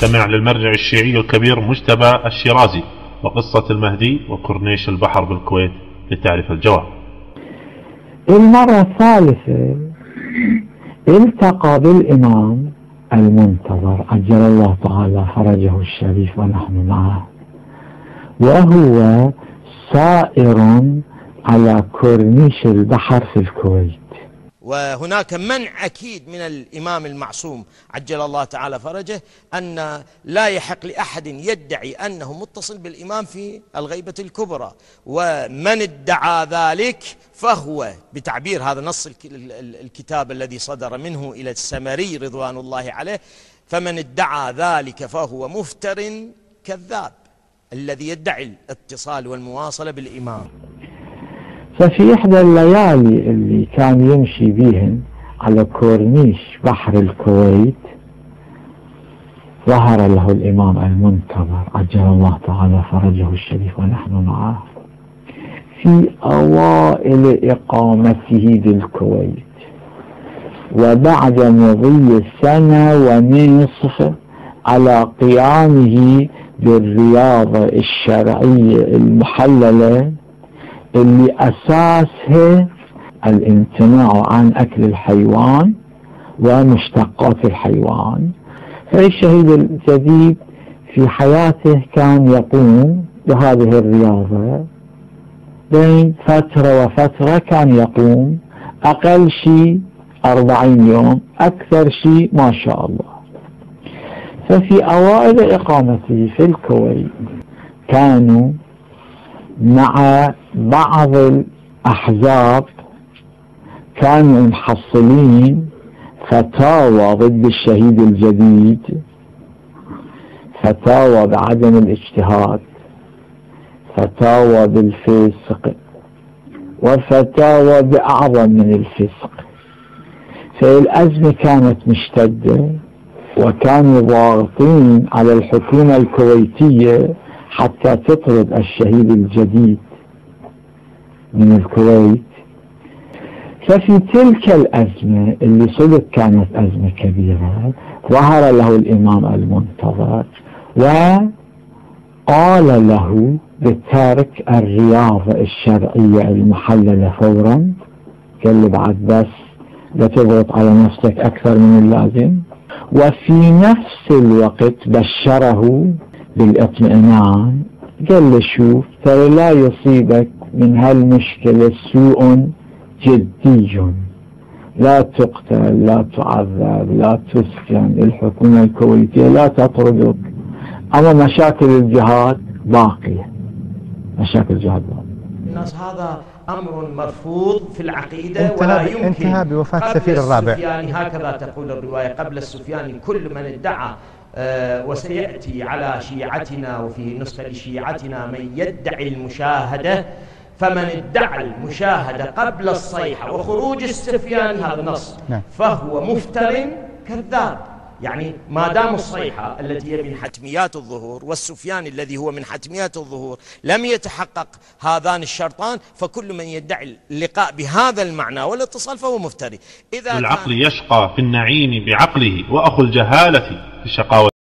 استمع للمرجع الشيعي الكبير مجتبى الشيرازي وقصة المهدي وكورنيش البحر بالكويت لتعرف الجواب. المرة الثالثة التقى بالإمام المنتظر عجل الله تعالى فرجه الشريف ونحن معه، وهو سائر على كورنيش البحر في الكويت. وهناك منع أكيد من الإمام المعصوم عجل الله تعالى فرجه أن لا يحق لأحد يدعي أنه متصل بالإمام في الغيبة الكبرى، ومن ادعى ذلك فهو بتعبير هذا نص الكتاب الذي صدر منه إلى السمري رضوان الله عليه، فمن ادعى ذلك فهو مفتر كذاب الذي يدعي الاتصال والمواصلة بالإمام. ففي إحدى الليالي اللي كان يمشي بيهن على كورنيش بحر الكويت ظهر له الإمام المنتظر عجل الله تعالى فرجه الشريف ونحن معه في أوائل إقامته بالكويت، وبعد مضي سنة ونصف على قيامه بالرياضة الشرعية المحللة اللي أساسها الامتناع عن أكل الحيوان ومشتقات الحيوان. فالشهيد الجديد في حياته كان يقوم بهذه الرياضة، بين فترة وفترة كان يقوم أقل شيء 40 يوم، أكثر شيء ما شاء الله. ففي أوائل إقامته في الكويت كانوا مع بعض الأحزاب كانوا محصلين فتاوى ضد الشهيد الجديد، فتاوى بعدم الاجتهاد، فتاوى بالفسق، وفتاوى بأعظم من الفسق. فالأزمة كانت مشتدة، وكانوا ضاغطين على الحكومة الكويتية حتى تطرد الشهيد الجديد من الكويت. ففي تلك الأزمة اللي صدق كانت أزمة كبيرة، ظهر له الإمام المنتظر وقال له بترك الرياضة الشرعية المحللة فورا. قال له بعد بس لا تضغط على نفسك أكثر من اللازم. وفي نفس الوقت بشره بالاطمئنان، قال له شوف ترى لا يصيبك من هالمشكلة سوء جدي، لا تقتل، لا تعذب، لا تسجن، الحكومة الكويتية لا تطردك، أما مشاكل الجهاد باقية، مشاكل الجهاد باقية. الناس هذا أمر مرفوض في العقيدة ولا يمكن. انتهى بوفاة السفير الرابع. السفياني هكذا تقول الرواية، قبل السفياني كل من ادعى وسيأتي على شيعتنا وفي نسخة لشيعتنا من يدعي المشاهدة، فمن ادعى المشاهدة قبل الصيحة وخروج السفياني هذا نص فهو مفتر كذاب. يعني ما دام الصيحة التي هي من حتميات الظهور والسفياني الذي هو من حتميات الظهور لم يتحقق هذان الشرطان، فكل من يدعي اللقاء بهذا المعنى والاتصال فهو مفتري. إذا العقل يشقى في النعيم بعقله، وأخو الجهالة في الشقاوة